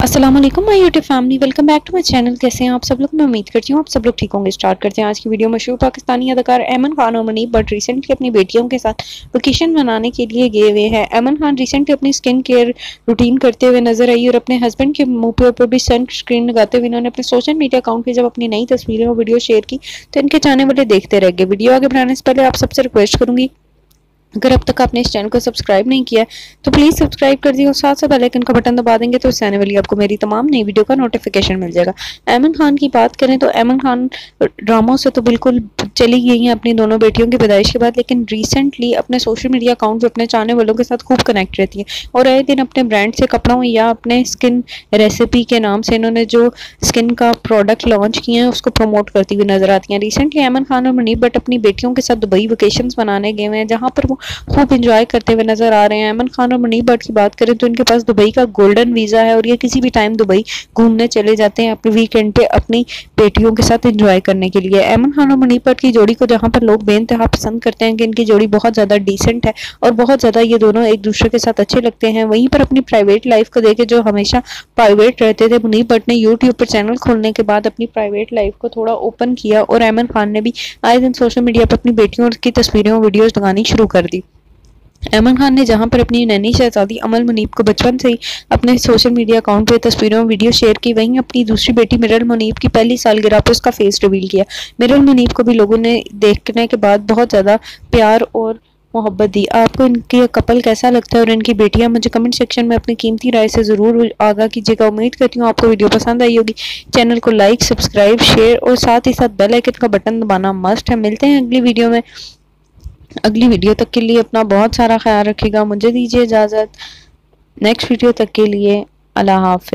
अस्सलाम वालेकुम my YouTube family, welcome back to my channel. कैसे हैं आप सब लोग? मैं उम्मीद करती हूँ आप सब लोग ठीक होंगे। स्टार्ट करते हैं आज की वीडियो। मशहूर पाकिस्तानी अदाकार अमन खान और मुनीब भट्ट रिसेंटली अपनी बेटियों के साथ वेकेशन मनाने के लिए गए हुए हैं। अमन खान रिसेंटली अपनी स्किन केयर रूटीन करते हुए नजर आई और अपने हस्बैंड के मुंह के ऊपर भी सनस्क्रीन लगाते हुए इन्होंने अपने सोशल मीडिया अकाउंट पर जब अपनी नई तस्वीरें और वीडियो शेयर की तो इनके चाहने वाले देखते रह गए। वीडियो आगे बढ़ाने से पहले आप सबसे रिक्वेस्ट करूंगी, अगर अब तक आपने इस चैनल को सब्सक्राइब नहीं किया तो प्लीज़ सब्सक्राइब कर दिए और साथ साथ बेल आइकन का बटन दबा देंगे तो इससे आने वाली आपको मेरी तमाम नई वीडियो का नोटिफिकेशन मिल जाएगा। अमन खान की बात करें तो अमन खान ड्रामों से तो बिल्कुल चली गई हैं अपनी दोनों बेटियों की पैदाइश के बाद, लेकिन रिसेंटली अपने सोशल मीडिया अकाउंट पे अपने चाहने वालों के साथ खूब कनेक्ट रहती है और आए दिन अपने ब्रांड से कपड़ों या अपने स्किन रेसिपी के नाम से इन्होंने जो स्किन का प्रोडक्ट लॉन्च किए हैं उसको प्रमोट करती हुई नजर आती हैं। रिसेंटली अमन खान और मुनीब भट्ट अपनी बेटियों के साथ दुबई वेकेशन मनाने गए हुए हैं, जहाँ पर वो खूब इंजॉय करते हुए नजर आ रहे हैं। अमन खान और मुनीब भट्ट की बात करें तो इनके पास दुबई का गोल्डन वीजा है और ये किसी भी टाइम दुबई घूमने चले जाते हैं अपने वीकेंड पे अपनी बेटियों के साथ एंजॉय करने के लिए। अमन खान और मुनीब भट्ट की जोड़ी को जहां पर लोग बेइंतहा पसंद करते हैं कि इनकी जोड़ी बहुत ज्यादा डिसेंट है और बहुत ज्यादा ये दोनों एक दूसरे के साथ अच्छे लगते हैं, वहीं पर अपनी प्राइवेट लाइफ को देखे जो हमेशा प्राइवेट रहते थे, मुनीब भट्ट ने यूट्यूब पर चैनल खोलने के बाद अपनी प्राइवेट लाइफ को थोड़ा ओपन किया और अमन खान ने भी आए दिन सोशल मीडिया पर अपनी बेटियों की तस्वीरें और वीडियोज लगानी शुरू कर दी। अमन खान ने जहां पर अपनी नैनी शहजादी अमल मुनीब को बचपन से ही अपने सोशल मीडिया अकाउंट पे तस्वीरों वीडियो शेयर की, वहीं अपनी दूसरी बेटी मिरल मुनीब की पहली सालगिरह पर उसका फेस रिवील किया। मिरल मुनीब को भी लोगों ने देखने के बाद बहुत ज़्यादा प्यार और मोहब्बत दी। आपको इनके कपल कैसा लगता है और इनकी बेटियां? मुझे कमेंट सेक्शन में अपनी कीमती राय से ज़रूर आगाह कीजिएगा। उम्मीद करती हूँ आपको वीडियो पसंद आई होगी। चैनल को लाइक, सब्सक्राइब, शेयर और साथ ही साथ बेल आइकन का बटन दबाना मस्ट है। मिलते हैं अगली वीडियो में। अगली वीडियो तक के लिए अपना बहुत सारा ख्याल रखिएगा। मुझे दीजिए इजाज़त। नेक्स्ट वीडियो तक के लिए अल्लाह हाफ़िज़।